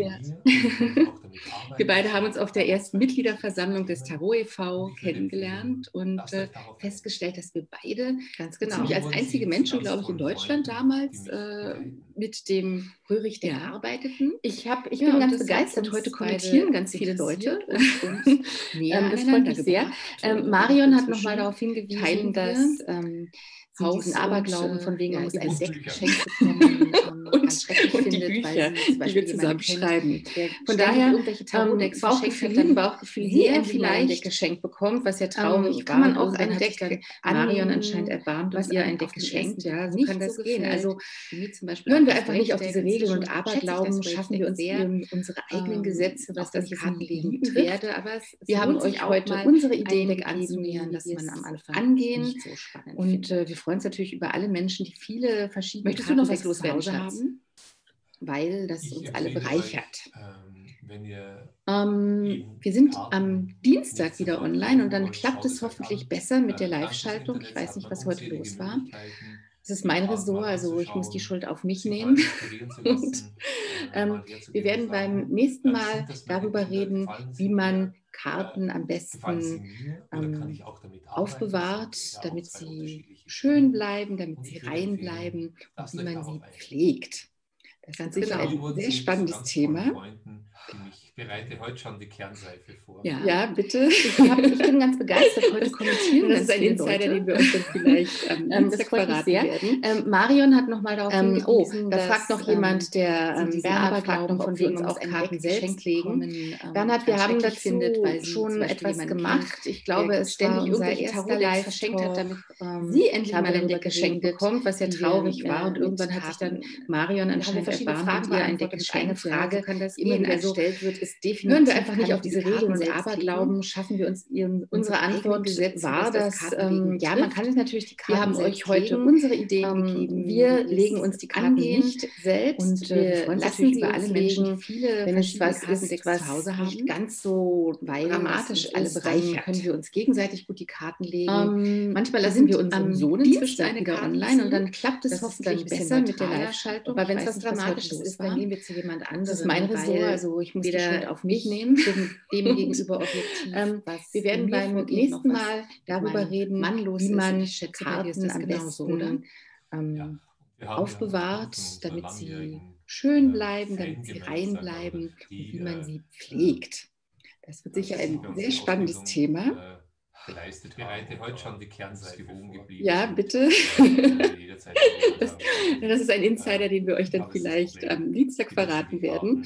haben uns auf der ersten Mitgliederversammlung des Tarot e.V. kennengelernt und festgestellt, dass wir beide ziemlich als einzige Menschen, glaube ich, in Deutschland damals mit dem Röhrig-Deck arbeiteten. Ich bin ganz begeistert. Heute kommentieren ganz viele Leute. Das freut mich sehr. Marion hat nochmal darauf hingewiesen, dass diesen Aberglauben von wegen, man muss ein Deck geschenkt bekommen und ganz schrecklich findet, weil sie zum Beispiel zusammen schreiben. Von daher, Bauchgefühl hin, Bauchgefühl her, vielleicht ein Deck geschenkt bekommt, was ja traurig war. Kann man auch ein Deck, Marion anscheinend erbarmt, was ihr ein Deck geschenkt, ja, so kann das gehen. Also hören wir einfach nicht auf diese Regeln und Aberglauben, schaffen wir uns unsere eigenen Gesetze, was das Kartenlegen betrifft. Wir haben euch heute unsere Ideen anzunähern, dass man am Anfang angehen und wir freuen uns natürlich über alle Menschen, die viele verschiedene Möchtest du noch was loswerden, Schatz? Weil das uns alle bereichert. Wir sind am Dienstag wieder online und dann klappt es hoffentlich besser mit der Live-Schaltung. Ich weiß nicht, was heute los war. Das ist mein Ressort, also ich muss die Schuld auf mich nehmen. Und wir werden beim nächsten Mal darüber reden, wie man Karten am besten aufbewahrt, damit sie schön bleiben, damit sie rein bleiben und wie man sie pflegt. Das ist ganz sicher ein sehr spannendes Thema. bereite heute schon die Kernseife vor. Ja, bitte. Ich bin ganz begeistert. Heute kommentieren das ist ein Insider, den wir uns dann vielleicht das freut mich sehr. Marion hat nochmal darauf hingewiesen, da fragt noch jemand, der Bernhard fragt noch, ob wir uns auch Karten selbst legen. Bernhard, wir haben dazu schon etwas gemacht. Ich glaube, es ständig irgendwelche Tarot-Live verschenkt hat, damit sie endlich mal ein Deck geschenkt bekommt, was ja traurig war. Und irgendwann hat sich dann Marion anscheinend erbarmt und ihr ein Deck geschenkt. Eine Frage, die immer wieder gestellt wird, ist definitiv, hören wir einfach nicht auf diese Regeln und Aberglauben, schaffen wir uns unsere Antwort war, dass, ja, man kann es natürlich die Karten, wir haben euch heute unsere Ideen gegeben, wir legen uns die Karten nicht selbst und wir lassen sie alle Menschen, viele, wenn es was ist, was nicht ganz so dramatisch ist, dann können wir uns gegenseitig gut die Karten legen. Manchmal lassen wir unsere Sohnen zwischen eine Karte online und dann klappt es hoffentlich besser mit der Live-Schaltung. Aber wenn es was Dramatisches ist, dann gehen wir zu jemand anderem. Das ist mein Ressort, also ich muss die Schuld auf mich nehmen, dem gegenüber objektiv. Wir werden beim nächsten Mal darüber reden, wie man Karten am besten aufbewahrt, damit sie schön bleiben, damit sie rein bleiben und wie man sie pflegt. Das wird sicher ein sehr spannendes Thema. Geleistet bereite heute schon die Kernseife geblieben. Ja, bitte. Das ist ein Insider, den wir euch dann vielleicht am Dienstag verraten werden.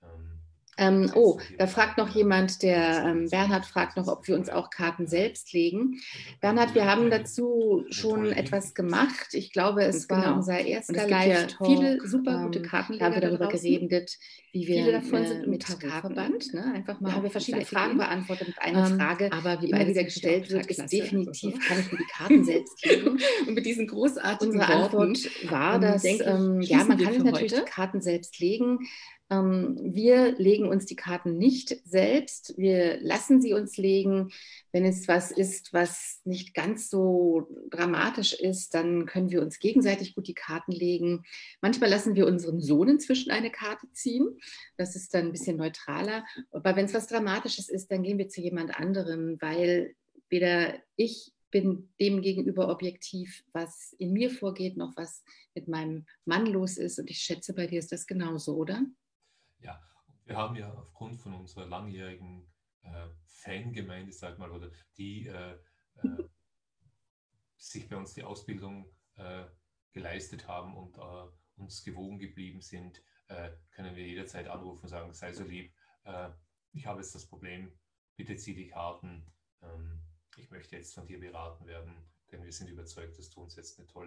Da fragt noch jemand, der Bernhard fragt noch, ob wir uns auch Karten selbst legen. Bernhard, wir haben dazu schon etwas gemacht. Ich glaube, es war unser erster Live-Talk. Viele super gute Kartenleger, da haben wir darüber geredet, wie wir viele davon sind mit Tarotverband. Ne? Einfach mal haben wir verschiedene Fragen beantwortet mit einer Frage, aber wie immer wieder gestellt wird, ist definitiv, kann ich mir die Karten selbst legen. Und mit diesen großartigen Antwort war, dass ja, man kann sich natürlich die Karten selbst legen. Wir legen uns die Karten nicht selbst, wir lassen sie uns legen. Wenn es was ist, was nicht ganz so dramatisch ist, dann können wir uns gegenseitig gut die Karten legen. Manchmal lassen wir unseren Sohn inzwischen eine Karte ziehen. Das ist dann ein bisschen neutraler. Aber wenn es was Dramatisches ist, dann gehen wir zu jemand anderem, weil weder ich bin dem gegenüber objektiv, was in mir vorgeht, noch was mit meinem Mann los ist. Und ich schätze, bei dir ist das genauso, oder? Ja, wir haben ja aufgrund von unserer langjährigen Fangemeinde, sag mal, oder die sich bei uns die Ausbildung geleistet haben und uns gewogen geblieben sind, können wir jederzeit anrufen und sagen, sei so lieb, ich habe jetzt das Problem, bitte zieh die Karten, ich möchte jetzt von dir beraten werden, denn wir sind überzeugt, dass du uns jetzt eine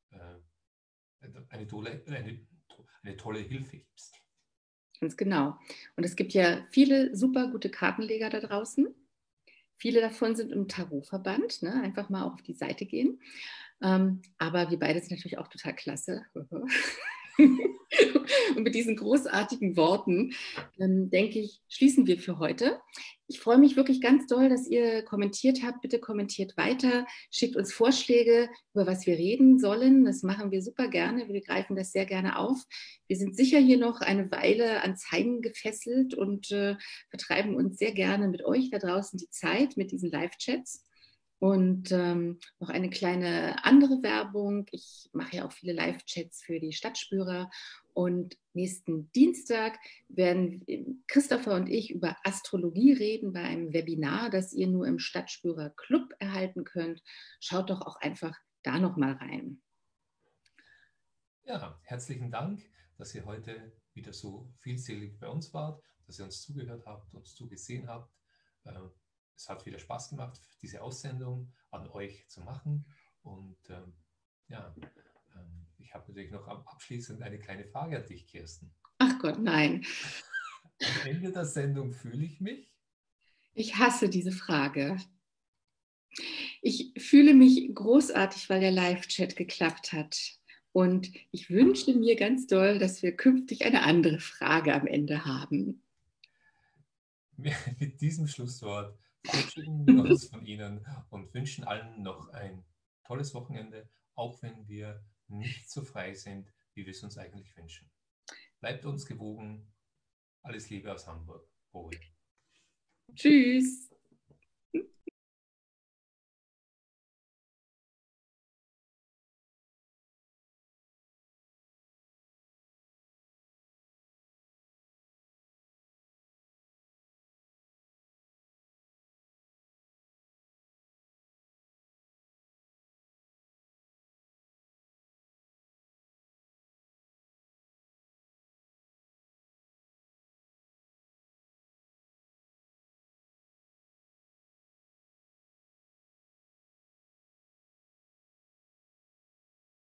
tolle Hilfe gibst. Ganz genau. Und es gibt ja viele super gute Kartenleger da draußen. Viele davon sind im Tarotverband. Ne? Einfach mal auch auf die Seite gehen. Aber wir beide sind natürlich auch total klasse. Und mit diesen großartigen Worten, denke ich, schließen wir für heute. Ich freue mich wirklich ganz doll, dass ihr kommentiert habt. Bitte kommentiert weiter, schickt uns Vorschläge, über was wir reden sollen. Das machen wir super gerne. Wir greifen das sehr gerne auf. Wir sind sicher hier noch eine Weile ans Heim gefesselt und vertreiben uns sehr gerne mit euch da draußen die Zeit mit diesen Live-Chats. Und noch eine kleine andere Werbung. Ich mache ja auch viele Live-Chats für die Stadtspürer. Und nächsten Dienstag werden Christopher und ich über Astrologie reden bei einem Webinar, das ihr nur im Stadtspürer Club erhalten könnt. Schaut doch auch einfach da noch mal rein. Ja, herzlichen Dank, dass ihr heute wieder so vielzählig bei uns wart, dass ihr uns zugehört habt, uns zugesehen habt. Es hat wieder Spaß gemacht, diese Aussendung an euch zu machen. Und ich habe natürlich noch abschließend eine kleine Frage an dich, Kirsten. Ach Gott, nein. Am Ende der Sendung fühle ich mich? Ich hasse diese Frage. Ich fühle mich großartig, weil der Live-Chat geklappt hat. Und ich wünsche mir ganz doll, dass wir künftig eine andere Frage am Ende haben. Mit diesem Schlusswort verabschieden wir uns von Ihnen und wünschen allen noch ein tolles Wochenende, auch wenn wir nicht so frei sind, wie wir es uns eigentlich wünschen. Bleibt uns gewogen. Alles Liebe aus Hamburg. Wohl. Tschüss.